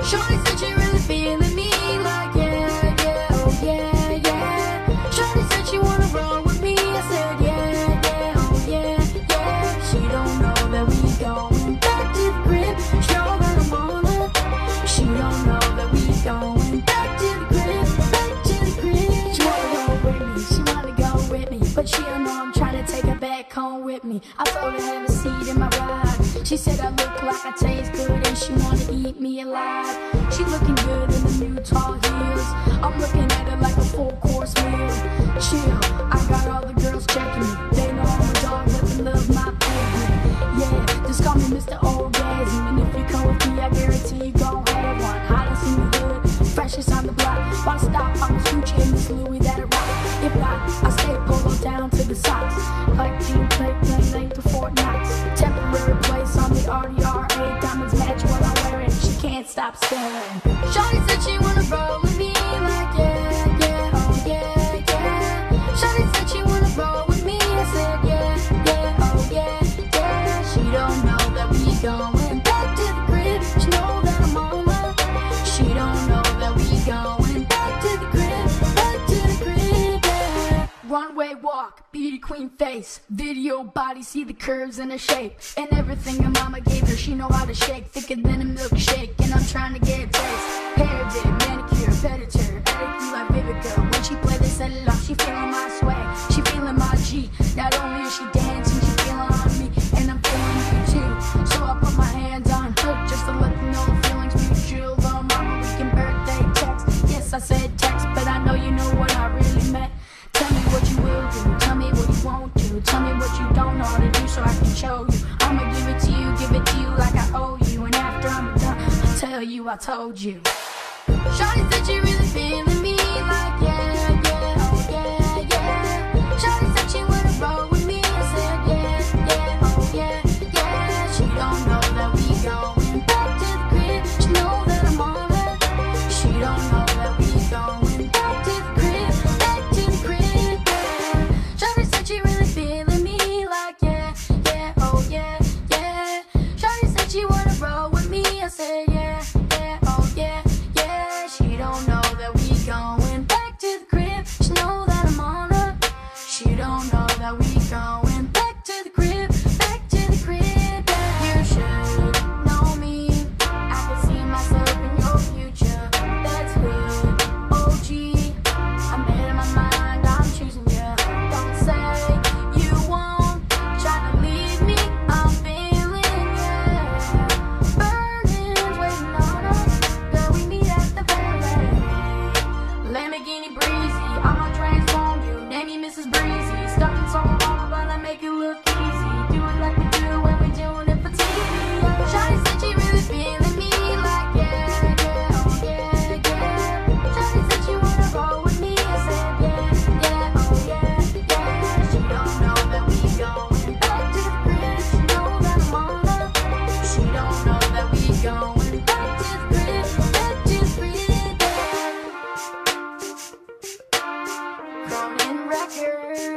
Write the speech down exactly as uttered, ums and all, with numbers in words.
Shorty said she really feeling me, like yeah, yeah, oh yeah, yeah. Shorty said she wanna roll with me, I said yeah, yeah, oh yeah, yeah. She don't know that we going back to the crib, she know that I'm on her. She don't know that we going back to the crib, back to the crib. She wanna roll with me, she wanna go with me, but she don't know I'm trying to take her back home with me. I told her have a seat in my ride. She said I look like I taste good and she wanna eat me alive. She looking good in the new tall heels. I'm looking at her like a full course meal. Chill, I got all the girls checking me. They know I'm a dog, but they love my pigment. Yeah, just call me Mister Orgasm. And if you come with me, I guarantee you gon' have one. Hottest in the hood, freshest on the block. Wanna stop, I'ma shoot you in this Louis that I rock. If not, I stay polo down to the socks. Like Jean, play, play, length to Fort Knox. Temporary place on the R D R A. Diamonds match what I'm wearing. She can't stop staring. Shorty said she wanna roll with me, like yeah, yeah, oh yeah, yeah. Shorty said she wanna roll with me, I said yeah, yeah, oh yeah, yeah. She don't know that we going back to the crib, she know that I'm on her. She don't know that we going back to the crib, back to the crib, yeah. Runway walk, beauty queen face, video body, see the curves and the shape, and everything her mama gave her, she know how to shake, thicker than a milkshake, and I'm trying to get a taste. Hair did, manicure, pedicure, attitude like Vivica. When she play, they set it off. She feeling my swag, she feeling my G. Not only is she dancing, she feeling on me, and I'm feeling me too. So I put my hands on her just to let them know the feelings mutual. Little mama, we can birthday text. Yes, I said text, but I know you know what I really meant. Tell me what you will do, tell me what you won't do, tell me what you don't know how to do so I can show you. I'ma give it to you, give it to you like I owe you, and after I'm done, I'll tell you I told you. Shorty said she really feeling me, like yeah, yeah, oh yeah, yeah. Shorty said she wanna roll with me, I said yeah, yeah, oh yeah, yeah. She don't know that we going back to the crib, she know that I'm on her. She don't know that we going back to the crib, back to the crib, yeah. Shorty said she really feeling me, like yeah, yeah, oh yeah, yeah. Shorty said she wanna roll with me, I said yeah, yeah, oh yeah, yeah. She don't know that we going back to the crib, she know that I'm on her. She don't know that we going back to the crib, back to the crib, yeah. You should know me, I can see myself in your future. That's hood, O G, I'm made in my mind, I'm choosing you. Don't say you won't, try to leave me, I'm feeling yeah. Burnings waiting on us, girl, we meet at the valet. Lamborghini breezy, I'ma transform you, name me Missus Breezy. Stuck in so hard, but I make it look easy. Do it like we do when we doing it for T V. Shawty said she really feeling me, like yeah, yeah, oh yeah, yeah. Shawty said she wanna roll with me, I said yeah, yeah, oh yeah, yeah. She don't know that we going back to the crib, she know that I'm on her. She don't know that we going back to the crib, back to the crib, yeah. Cronin Records.